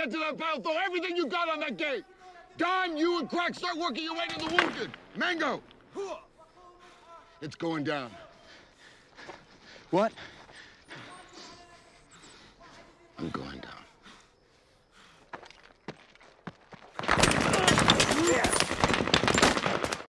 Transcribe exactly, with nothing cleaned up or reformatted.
get to that battle, throw everything you got on that gate. Don, you and Crack start working your way to the wounded. Mango! It's going down. What?